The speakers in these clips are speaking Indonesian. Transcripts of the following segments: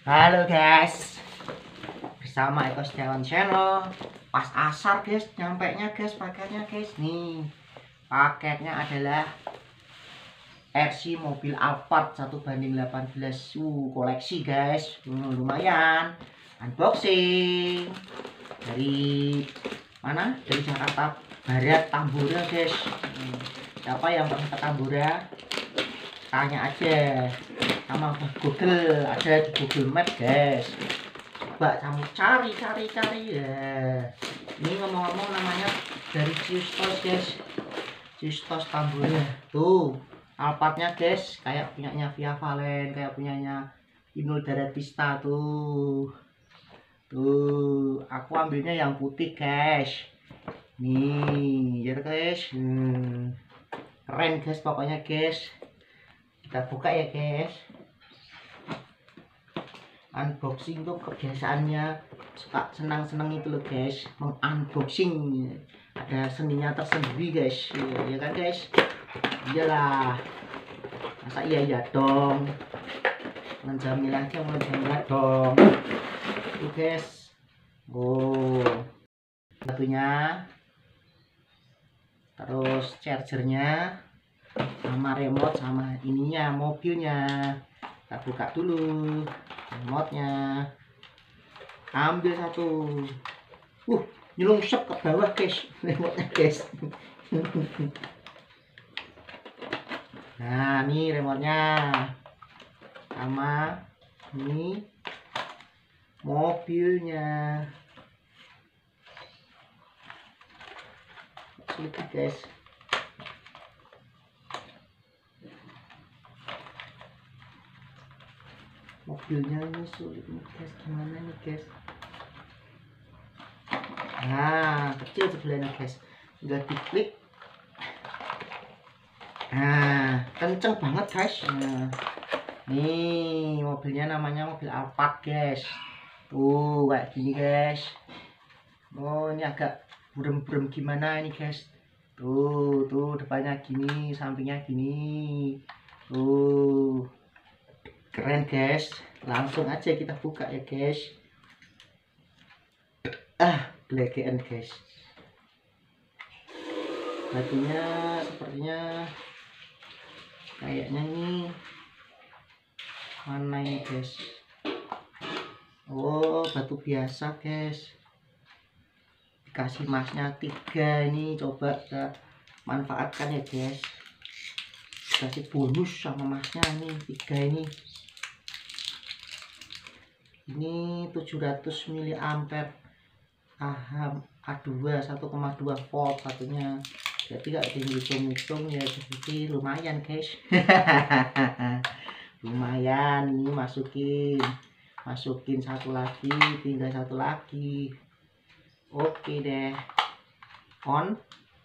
Halo guys, bersama Eko Setiawan Channel. Pas asar guys, nyampainya guys paketnya guys. Nih, paketnya adalah RC mobil Alphard 1:18. Koleksi guys. Lumayan. Unboxing dari mana? Dari Jakarta Barat, Tambora guys. Siapa yang pernah ke Tambora? Tanya aja sama Google, ada di Google Map guys. Coba kamu cari ya. Ini ngomong-ngomong namanya dari Ciustos guys, Ciustos Tambora. Tuh Alphardnya guys, kayak punyanya Via Valen, kayak punyanya Inul Daratista tuh. Tuh aku ambilnya yang putih guys. Nih ya guys. Keren guys pokoknya guys. Kita buka ya guys. Unboxing tuh kebiasaannya suka senang-senang itu loh guys, mengunboxing, ada seninya tersendiri guys, ya kan guys. Iyalah, masa iya dong, menjamin aja dong tuh guys. Batunya, terus chargernya, sama remote, sama ininya mobilnya. Kita buka dulu remote-nya, ambil satu. Nyelungsep ke bawah guys remote-nya guys. Nah ini remote-nya, sama ini mobilnya. Sedikit guys. Mobilnya ini sulit nih guys, gimana nih guys. Nah kecil sebelahnya guys, udah diklik. Nah kenceng banget guys. Nah, nih mobilnya namanya mobil Alphard guys. Tuh kayak gini guys. Oh ini agak burem-burem gimana ini guys. Tuh depannya gini, sampingnya gini. Tuh keren guys. Langsung aja kita buka ya guys. Gelegean guys. Batunya sepertinya kayaknya ini mana ini guys. Oh batu biasa guys, dikasih masnya 3. Ini coba kita manfaatkan ya guys, dikasih bonus sama masnya nih 3 ini 700 mA A2 1,2 volt satunya. Jadi gak dihitung-hitung ya, seperti lumayan guys. Lumayan. Ini masukin satu lagi, tinggal satu lagi. Oke deh, on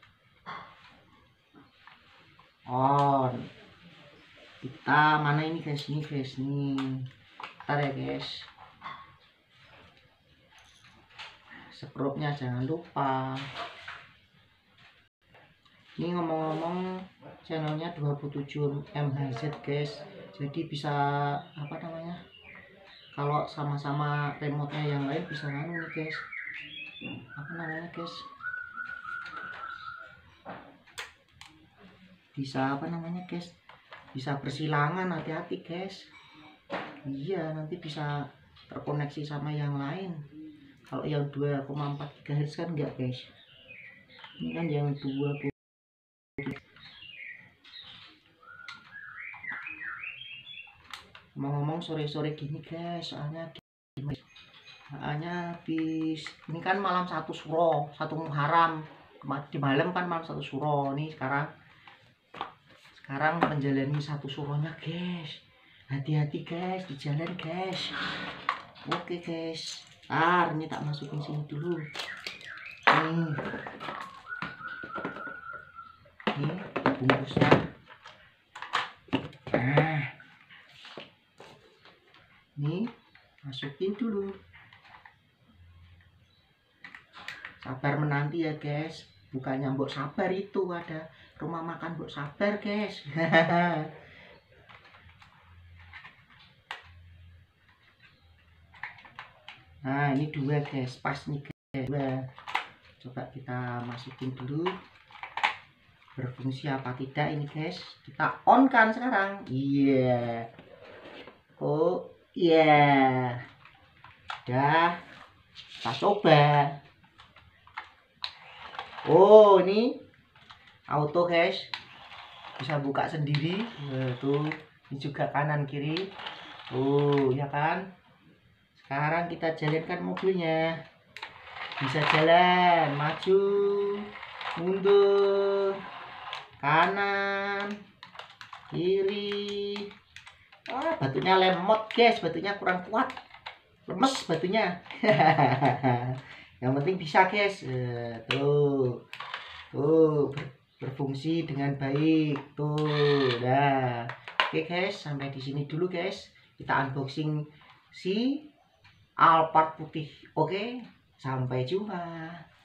kita mana ini guys, ini guys nih, ntar ya guys. Skrupnya jangan lupa. Ini ngomong-ngomong channelnya 27 MHz guys, jadi bisa apa namanya, kalau sama-sama remote-nya yang lain bisa nih guys, apa namanya guys, bisa apa namanya guys, bisa bersilangan. Hati-hati guys. Iya nanti bisa terkoneksi sama yang lain. Kalau yang 2,4 GHz kan enggak guys, ini kan yang 20. Ngomong-ngomong sore-sore gini guys, soalnya habis ini kan malam 1 Suro, 1 Muharram. Di malam kan malam 1 Suro. Nih sekarang menjalani 1 Suronya guys. Hati-hati guys di jalan guys. Oke guys, ini tak masukin sini dulu. Nih bungkusnya. Nih masukin dulu. Sabar menanti ya guys, bukannya mbok sabar, itu ada rumah makan mbok sabar guys. Nah ini 2 guys, pas nih guys, 2. Coba kita masukin dulu, berfungsi apa tidak ini guys. Kita on kan sekarang. Iya. Oh iya. Udah, kita coba. Oh ini auto guys, bisa buka sendiri. Tuh ini juga kanan kiri. Oh ya kan. Sekarang kita jalankan mobilnya. Bisa jalan, maju, mundur, kanan, kiri. Batunya lemot guys, batunya kurang kuat, lemes batunya. Yang penting bisa guys. Tuh berfungsi dengan baik tuh. Nah oke guys, sampai di sini dulu guys, kita unboxing si Alphard putih. Oke, sampai jumpa.